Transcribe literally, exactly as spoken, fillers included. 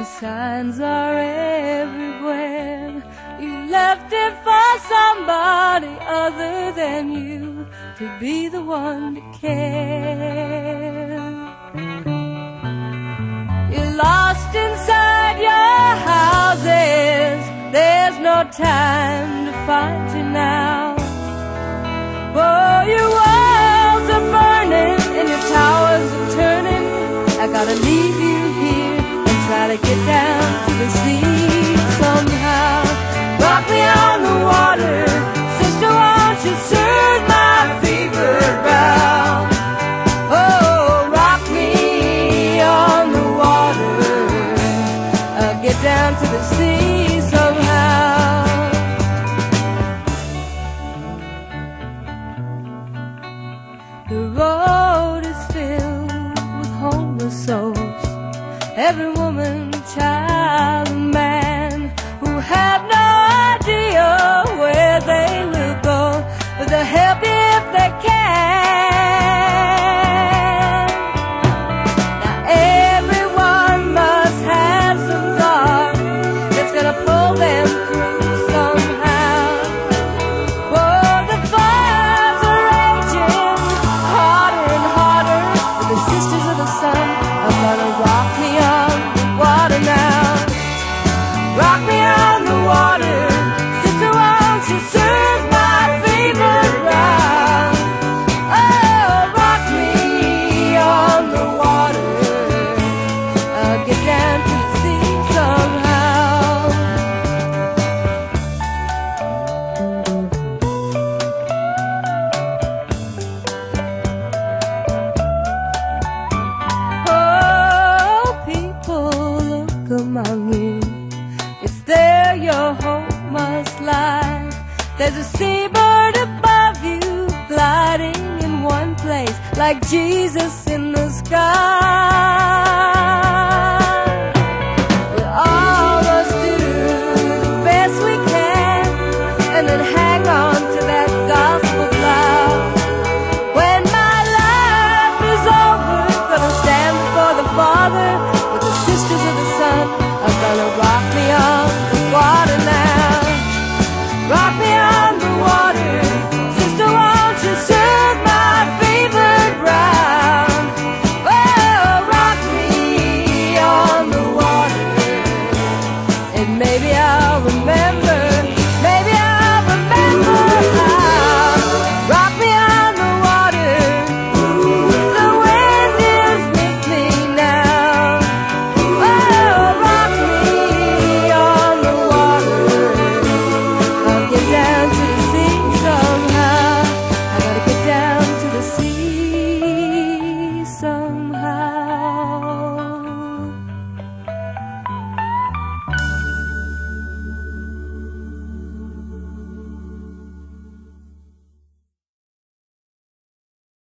signs are everywhere. You left it for somebody other than you to be the one to care. You're lost inside your houses. There's no time to find you now. Oh, your walls are burning and your towers are turning. I gotta leave you here and try to get down to the sea somehow. Rock me on the water, sister, won't you soothe my fevered brow? Oh, rock me on the water, I'll get down to the sea somehow. The road is filled with homeless souls, every woman, child, and man who have no idea where they will go, but they'll help you if they can. Now everyone must have some God that's gonna pull them through somehow. Oh, the fires are raging harder and harder, but the sisters of the sun are gonna rock me on the water now. Rock me on the water, sister, won't you soothe my fevered brow? Oh, rock me on the water, I'll get down to the sea somehow. Oh, people, look among you. It's there your hope must lie. There's a seabird above you, gliding in one place, like Jesus in the sky.